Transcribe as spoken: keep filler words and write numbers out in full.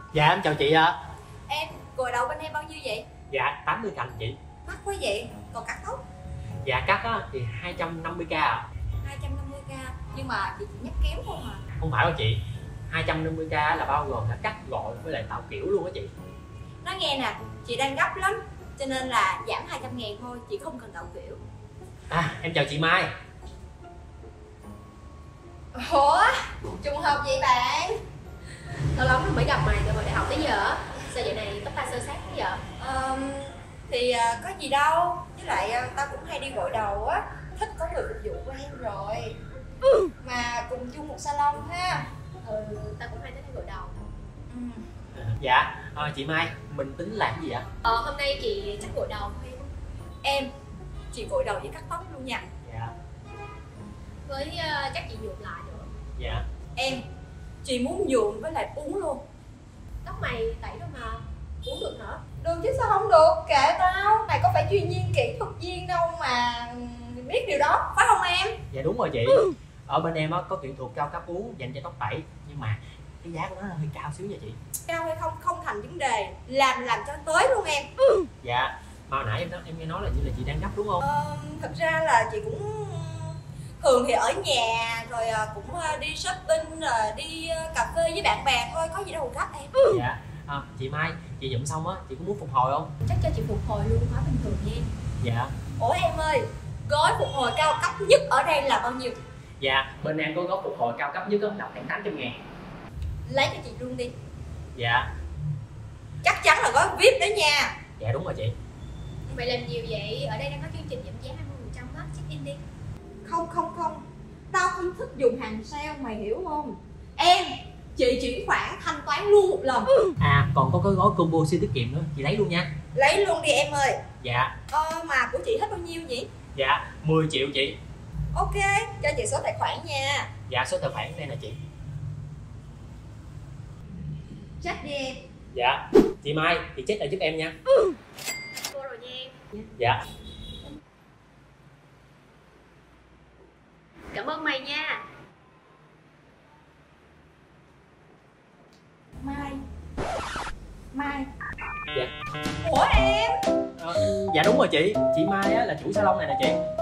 Dạ em chào chị ạ. Em, gội đầu bên em bao nhiêu vậy? Dạ tám mươi cành chị. Mắc quá vậy, còn cắt tóc? Dạ cắt á thì hai trăm năm mươi k ạ. hai trăm năm mươi k, nhưng mà chị chỉ nhắc kéo thôi mà. Không phải đâu chị, hai trăm năm mươi k là bao gồm cả cắt gội với lại tạo kiểu luôn á chị. Nói nghe nè, chị đang gấp lắm, cho nên là giảm hai trăm ngàn thôi, chị không cần tạo kiểu. À em chào chị Mai. Ủa, trùng hợp vậy bạn? Lâu lắm rồi mới gặp mày từ hồi đại học tới giờ. Sao giờ này tóc ta sơ sát thế giờ? Um, thì uh, có gì đâu, với lại uh, tao cũng hay đi gội đầu á, thích có người phục vụ của em rồi. Mà cùng chung một salon ha. Ừ, tao cũng hay tới gội đầu. Ừ. Dạ à, chị Mai, mình tính làm gì ạ? Ờ, hôm nay chị chắc gội đầu thôi. Em, chị gội đầu với cắt tóc luôn nha. Dạ. Với uh, chắc chị nhuộm lại nữa. Dạ. Em, chị muốn nhuộm với lại uống luôn. Tóc mày tẩy đâu mà uống được hả? Được chứ sao không được, kệ tao. Mày có phải chuyên viên kỹ thuật viên đâu mà biết điều đó, phải không em? Dạ đúng rồi chị. Ở bên em á có kỹ thuật cao cấp uống dành cho tóc tẩy, nhưng mà cái giá của nó hơi cao xíu nha chị. Cao hay không không thành vấn đề, làm làm cho tới luôn em. Dạ, mà hồi nãy em nói, em nghe nói là như là chị đang gấp đúng không? Ờ, thật ra là chị cũng thường thì ở nhà rồi cũng đi shopping rồi đi cà phê với bạn bè thôi, có gì đâu gấp em. Dạ. À, chị Mai, chị nhuộm xong á, chị có muốn phục hồi không? Chắc cho chị phục hồi luôn hóa bình thường nha em. Dạ. Ủa em ơi, gói phục hồi cao cấp nhất ở đây là bao nhiêu? Dạ, bên em có gói phục hồi cao cấp nhất là khoảng tám trăm ngàn. Lấy cho chị luôn đi. Dạ. Chắc chắn là gói vi ai pi đó nha. Dạ đúng rồi chị. Mày làm nhiều vậy? Ở đây đang có chương trình giảm giá hai mươi phần trăm đó, check in đi. Không không không, tao không thích dùng hàng sale, mày hiểu không? Em, chị chuyển khoản thanh toán luôn một lần. À còn có cái gói combo siêu tiết kiệm nữa, chị lấy luôn nha. Lấy luôn đi em ơi. Dạ. Ờ mà của chị hết bao nhiêu nhỉ? Dạ mười triệu chị. Ok, cho chị số tài khoản nha. Dạ số tài khoản đây nè chị. Check đi em. Dạ. Chị Mai thì check lại giúp em nha. Cô rồi nha em. Dạ. Cảm ơn mày nha. Mai. Mai. Dạ. Ủa em? Ờ, dạ đúng rồi chị, chị Mai á là chủ salon này nè chị.